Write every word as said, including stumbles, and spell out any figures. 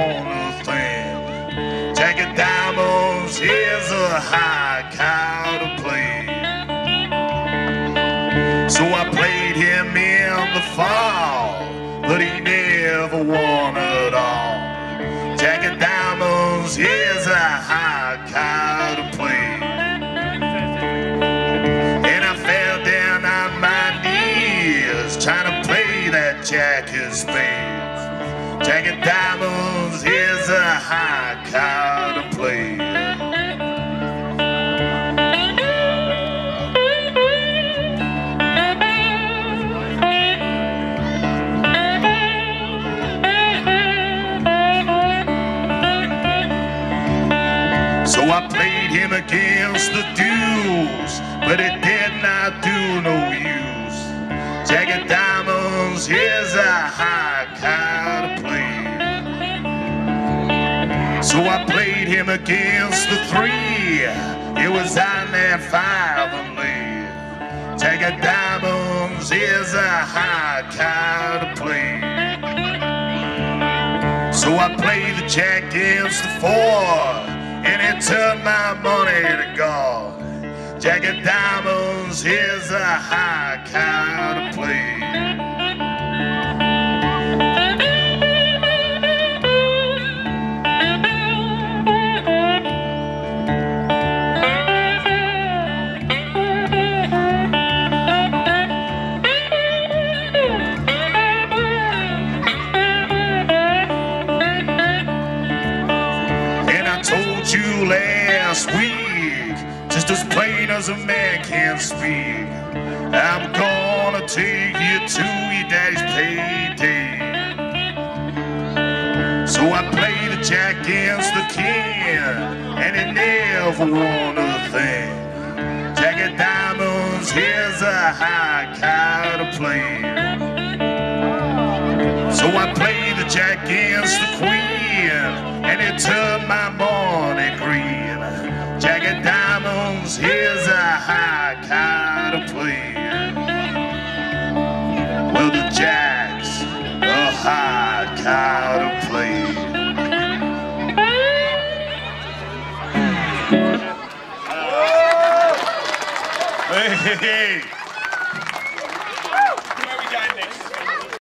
wanna think. Jacket Diamonds is a high kind of play. So I played him in the fall, but he never won at all. Jacket Diamonds is a high kind of play. And I fell down on my knees trying to play that Jack of Spades. Jacket Diamonds is a high kind of play. So I played him against the deuce, but it did not do no use. Jacket Diamonds is a high kind of play. So I played him against the three, it was on that five and lay. Jacket Diamonds is a high kind of play. So I played the Jack against the four, and it turned my money to gold. Jacket Diamonds is a high kind of play. You last week, just as plain as a man can speak, I'm gonna take you to your daddy's payday. So I played the Jack against the king, and he never won a thing. Jacket Diamonds is a high kind of play. So I played the Jack against the queen, and it turned my money green. Jacket Diamonds is a high kind of play. Well, the Jack's a high kind of play. Hey, hey, hey.